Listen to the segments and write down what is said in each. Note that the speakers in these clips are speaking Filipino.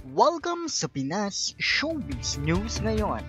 Welcome sa Pinas Showbiz News ngayon.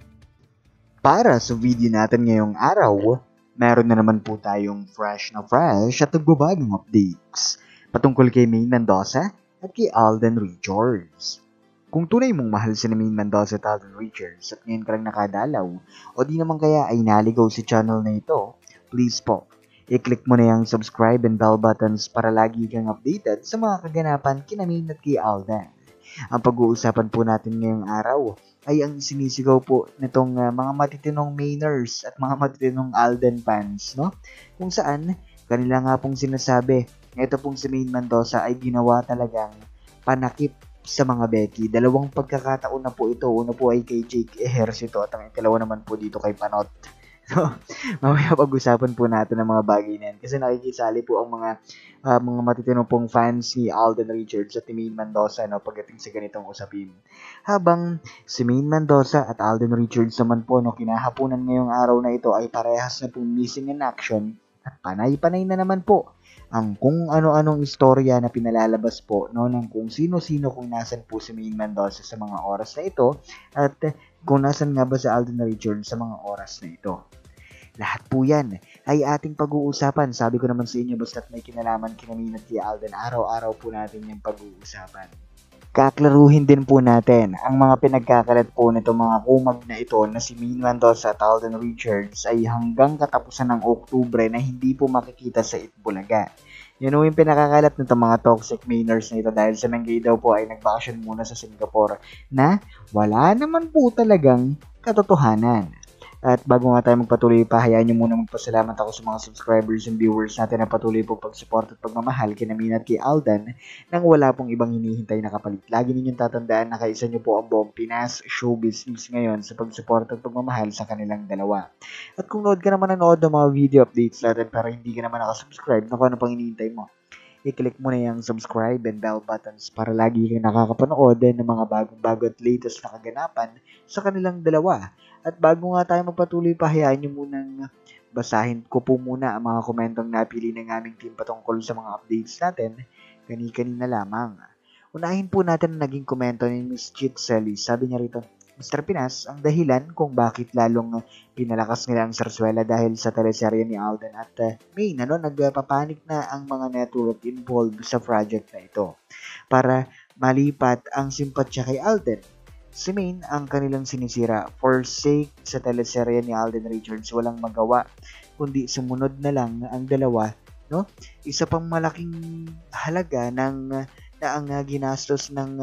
Para sa video natin ngayong araw, meron na naman po tayong fresh at nagbabagong updates patungkol kay Maine Mendoza at kay Alden Richards. Kung tunay mong mahal si Maine Mendoza at Alden Richards at ngayon ka lang nakadalaw o di naman kaya ay naligaw si channel na ito, please po, i-click mo na yung subscribe and bell buttons para lagi kang updated sa mga kaganapan kina Maine at kay Alden. Ang pag-uusapan po natin ngayong araw ay ang sinisigaw po nitong mga matitinong Mainers at mga matitinong Alden fans, no? Kung saan, kanila nga pong sinasabi, ito pong si Maine Mendoza ay ginawa talagang panakip sa mga Becky. Dalawang pagkakataon na po ito. Una po ay kay Jake Ejercito at ang ikalawa naman po dito kay Panot. So, mamaya pag-usapan po natin ang mga bagay na yan kasi nakikisali po ang mga matitinong pong fans ni Alden Richards at ni Maine Mendoza pagdating sa ganitong usapin. Habang si Maine Mendoza at Alden Richards naman po kinahaponan ngayong araw na ito ay parehas na pong missing in action at panay-panay na naman po ang kung ano-anong istorya na pinalalabas po ng kung sino-sino kung nasan po si Maine Mendoza sa mga oras na ito at kung nasan nga ba si Alden Richards sa mga oras na ito. Lahat po yan ay ating pag-uusapan. Sabi ko naman sa inyo, basta't may kinalaman kina Maine at kay Alden, araw-araw po natin yung pag-uusapan. Kaklaruhin din po natin ang mga pinagkakalat po nito mga kumag na ito na si Maine Mendoza at Alden Richards ay hanggang katapusan ng Oktubre na hindi po makikita sa Itbulaga. Yun yung pinakakalat nito mga toxic Mainers na ito dahil sa Mengay daw po ay nagbakasyon muna sa Singapore na wala naman po talagang katotohanan. At bago nga tayo magpatuloy pa, hayaan nyo muna magpasalamat ako sa mga subscribers and viewers natin na patuloy po pag-support at pagmamahal kina Maine at kay Alden nang wala pong ibang hinihintay na kapalit. Lagi ninyong tatandaan na kaisa nyo po ang buong Pinas Showbiz News ngayon sa pag-support at pagmamahal sa kanilang dalawa. At kung nood ka naman nanood ng mga video updates natin pero hindi ka naman nakasubscribe, ano pang hinihintay mo? I-click mo na yung subscribe and bell buttons para lagi kang nakakapanood ng mga bagong-bago at latest na kaganapan sa kanilang dalawa. At bago nga tayo magpatuloy pa, hayaan nyo munang basahin ko po muna ang mga komentong napili ng aming team patungkol sa mga updates natin kani-kanina lamang. Unahin po natin ang naging komento ni Miss Chitseli. Sabi niya rito, Mr. Pinas, ang dahilan kung bakit lalong pinalakas nila ang Sarsuela dahil sa teleserye ni Alden at Maine, nagpapanik na ang mga network involved sa project na ito para malipat ang simpatsya kay Alden. Si Maine ang kanilang sinisira for sake sa teleserye ni Alden Richards, walang magawa kundi sumunod na lang ang dalawa, no? Isa pang malaking halaga na ang ginastos ng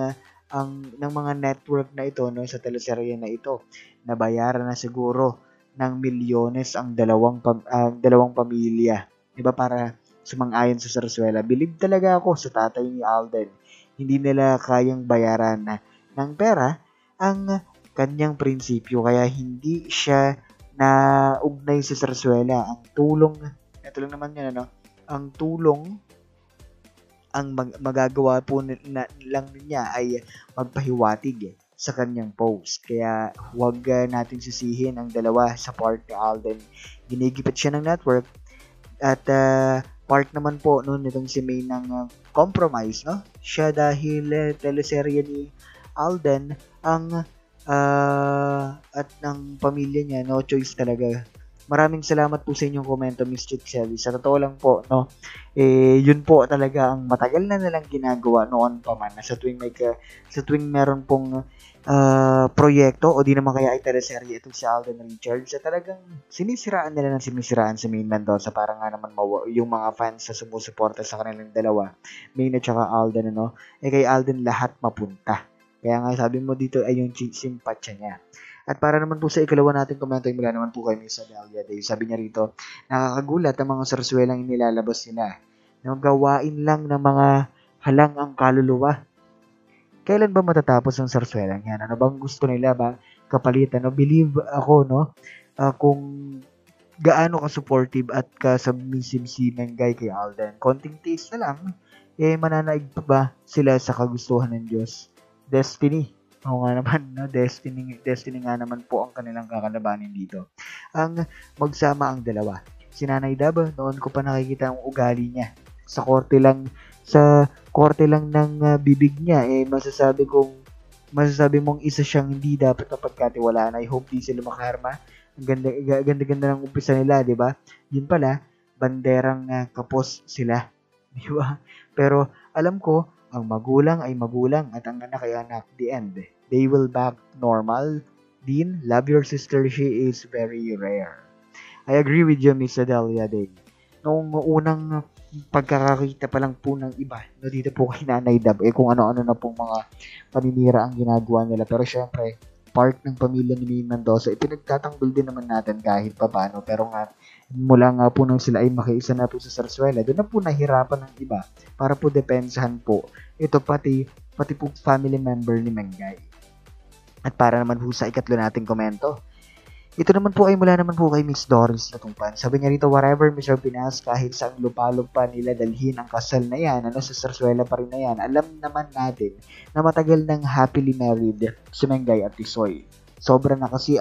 mga network na ito sa teleserye na ito. Nabayaran na siguro ng milyones ang dalawang pamilya. 'Di ba, para sumang-ayon sa Sarsuela. Believe talaga ako sa tatay ni Alden. Hindi nila kayang bayaran ng pera ang kanyang prinsipyo kaya hindi siya naugnay sa Sarsuela. Ang tulong, ito lang naman yan, ang tulong ang magagawa po lang niya ay magpahiwatig sa kanyang post. Kaya huwag natin sisihin ang dalawa sa part ni Alden. Ginigipit siya ng network at part naman po nitong si Maine ng compromise, siya dahil teleserye ni Alden ang at ng pamilya niya, no choice talaga. Maraming salamat po sa inyong komento, Miss Chitseli. Sa totoo lang po, yun po talaga ang matagal na nilang ginagawa noon pa man. Sa tuwing meron pong proyekto o di naman kaya ay teleserye itong si Alden Richards, talagang sinisiraan nila si Maine Mendoza para nga naman yung mga fans na sumusuporta sa kanilang dalawa, Maine at saka Alden, kay Alden lahat mapunta. Kaya nga sabi mo dito ay yung simpatsya niya. At para naman po sa ikalawa natin komento ay mula naman po kay Miss Adelia Day. Sabi niya rito, nakakagulat ang mga sarsuelang inilalabas nila. Gawain lang ng mga halang ang kaluluwa. Kailan ba matatapos ang sarsuelang yan? Ano bang gusto nila ba kapalitan? Believe ako, kung gaano ka-supportive at ka-submissive si Mengay kay Alden. Konting taste na lang, mananaig pa ba sila sa kagustuhan ng Diyos? Destiny. Oo nga naman, Destiny nga naman po ang kanilang kakalabanin dito. Ang magsama ang dalawa. Si Nanay Dab, noon ko pa nakikita ang ugali niya. Sa korte lang ng bibig niya, masasabi kong masasabi mong isa siyang hindi dapat mapagkatiwalaan. I hope di sila makarma. Ang ganda ng umpisa nila, di ba? Yun pala, banderang kapos sila. Di ba? Pero alam ko, ang magulang ay magulang at ang anak ay anak. The end. They will back normal. Dean, love your sister. She is very rare. I agree with you, Miss Adelia Day. Noong unang pagkakakita pa lang po ng iba, no, dito po kay Nanay Dab, kung ano-ano na pong mga paninira ang ginagawa nila. Pero syempre, part ng pamilya ni Maine Mendoza, ipinagtatanggol din naman natin kahit papaano. Pero nga, mula nga po nung sila ay makiisa na po sa Sarsuela, doon na po nahirapan ng iba para po depensahan po. Ito pati po family member ni Mengay. At para naman po sa ikatlo nating komento, ito naman po ay mula naman po kay Miss Doris Natungpan. Sabi niya rito, whatever Mr. Pinas, kahit saang lupalop pa nila dalhin ang kasal na yan, sa Sarsuela pa rin na yan, alam naman natin na matagal nang happily married si Mengay at Tisoy. Sobra na kasi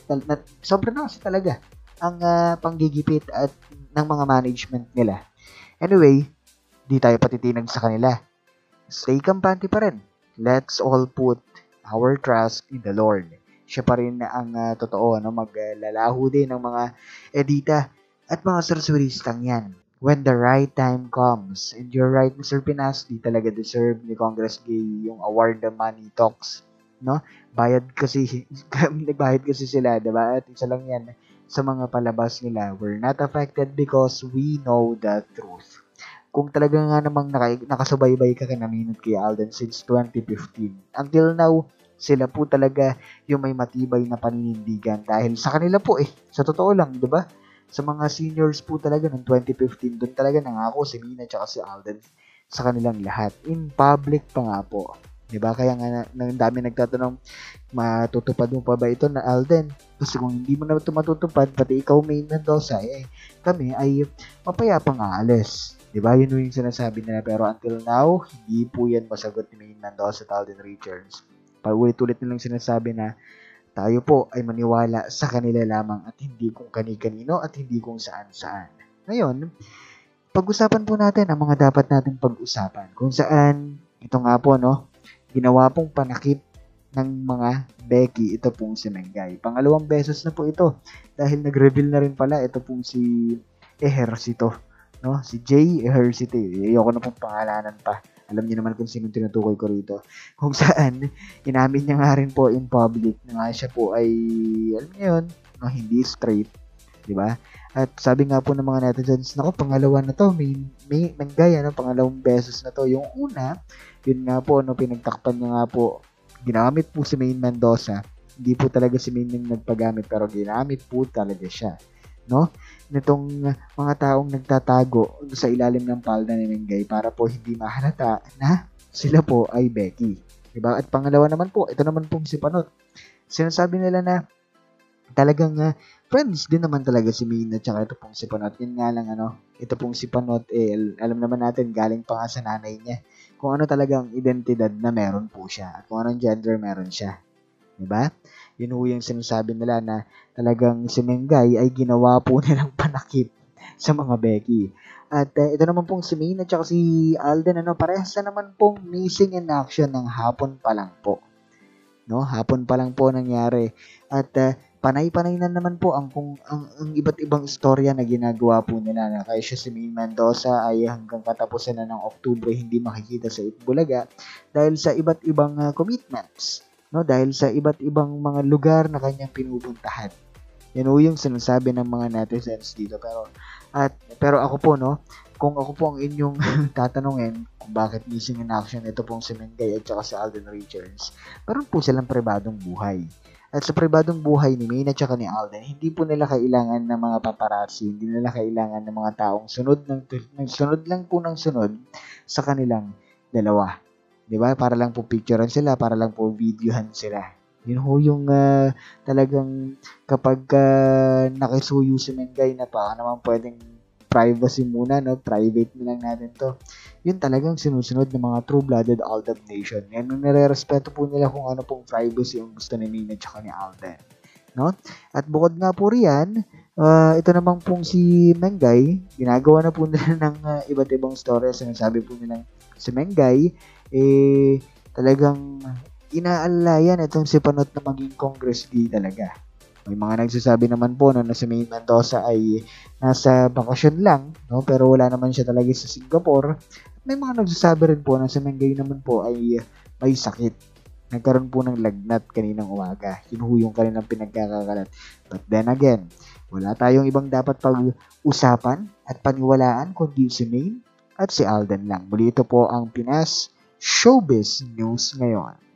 talaga ang panggigipit at ng mga management nila. Anyway, di tayo patitinag sa kanila. Stay kampante pa rin. Let's all put our trust in the Lord. Siya pa rin ang totoo, maglalaho din ng mga edita at mga sarsuelistang yan. When the right time comes, and you're right, Mr. Pinas, di talaga deserve ni Congress Gay yung award na Money Talks, no? Nagbayad kasi sila, diba? At isa lang yan sa mga palabas nila. We're not affected because we know the truth. Kung talaga nga namang nakasubaybay ka namin at kay Alden since 2015, until now, sila po talaga yung may matibay na paninindigan dahil sa kanila po sa totoo lang, di ba? Sa mga seniors po talaga noong 2015, doon talaga nangako si Mina at si Alden sa kanilang lahat. In public pa nga po. Di ba? Kaya nga nang dami nagtatanong, matutupad mo pa ba ito na Alden? Kasi kung hindi mo na ito matutupad, pati ikaw Maine Mendoza, kami ay mapayapang aalis. Di ba? Yun yung sinasabi nila. Pero until now, hindi po yan masagot ni Maine Mendoza at Alden Richards. Paulit-ulit nilang sinasabi na tayo po ay maniwala sa kanila lamang at hindi kung kani-kanino at hindi kung saan-saan. Ngayon, pag-usapan po natin ang mga dapat nating pag-usapan. Kung saan, ito nga po, ginawa pong panakip ng mga Becky, ito pong si Mengay. Pangalawang beses na po ito dahil nag-reveal na rin pala ito pong si Ejercito. Si Jay Ejercito. Ayoko na pong pangalanan pa. Alam niyo naman kung sino tinutukoy ko rito. Kung saan, inamin niya nga rin po in public na nga siya po ay, alam niyo yun, hindi straight. Diba? At sabi nga po ng mga netizens, pangalawa na to, may Mengay, pangalawang beses na to. Yung una, yun nga po, pinagtakpan niya nga po, ginamit po si Maine Mendoza. Hindi po talaga si Maine yung nagpagamit, pero ginamit po talaga siya. Nitong mga taong nagtatago sa ilalim ng palda ni Mengay para po hindi mahalata na sila po ay Becky. Diba? At pangalawa naman po, ito naman pong si Panot. Sinasabi nila na talagang friends din naman talaga si Maine at saka ito pong si Panot. Yun nga lang, ito pong si Panot, alam naman natin, galing pa nga sa nanay niya kung ano talagang identidad na meron po siya at kung anong gender meron siya. Diba? Yun ho yung sinasabi nila na talagang si Mengay ay ginawa po nilang panakip sa mga Becky. At ito naman pong si Maine at saka si Alden, parehas na naman pong missing in action ng hapon pa lang po. Hapon pa lang po nangyari. At panay-panay na naman po ang iba't ibang istorya na ginagawa po nila na kaya siya si Maine Mendoza ay hanggang katapusan na ng Oktubre hindi makikita sa Itbulaga dahil sa iba't ibang commitments. Dahil sa iba't ibang mga lugar na kanyang pinupuntahan. Yan yung sinasabi ng mga netizens dito. Pero ako po, kung ako po ang inyong tatanungin kung bakit missing in action ito pong si Mengay at saka si Alden Richards, meron po silang pribadong buhay. At sa pribadong buhay ni Maine at saka ni Alden, hindi po nila kailangan ng mga paparazzi, hindi nila kailangan ng mga taong sunod sa kanilang dalawa. Diba? Para lang po picturean sila, para lang po videohan sila. Yun ho yung talagang kapag nakisuyo si Mengay na pa naman pwedeng privacy muna, private na lang natin to. Yun talagang sinusunod ng mga true-blooded Aldab Nation. Yan yung nire-respeto po nila kung ano pong privacy ang gusto ni Maine at saka ni Alden. At bukod nga po riyan, ito naman pong si Mengay, ginagawa na po nila ng iba't ibang stories. Sinasabi po nilang si Mengay, talagang inaalayan itong si Panot na maging Congress gay talaga. May mga nagsasabi naman po na si Maine Mendoza ay nasa bakasyon lang, no? Pero wala naman siya talaga sa Singapore. May mga nagsasabi rin po na si Mengay naman po ay may sakit. Nagkaroon po ng lagnat kaninang umaga. Yun ho yung kanilang pinagkakakalat. But then again, wala tayong ibang dapat pag-usapan at paniwalaan kundi si Maine at si Alden lang. Muli ito po ang Pinas Showbiz News ngayon.